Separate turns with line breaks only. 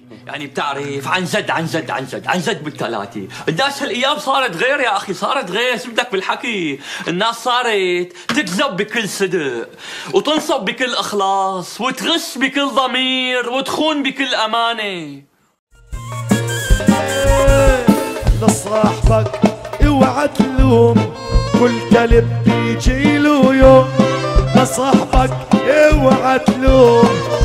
يعني بتعرف عن جد عن جد عن جد عن جد بالثلاثة، الناس هالايام صارت غير يا اخي، صارت غير. شو بدك بالحكي؟ الناس صارت تكذب بكل صدق وتنصب بكل اخلاص وتغش بكل ضمير وتخون بكل امانة.
لصاحبك اوعى تلوم، كل كلب بيجي له يوم. لصاحبك اوعى تلوم،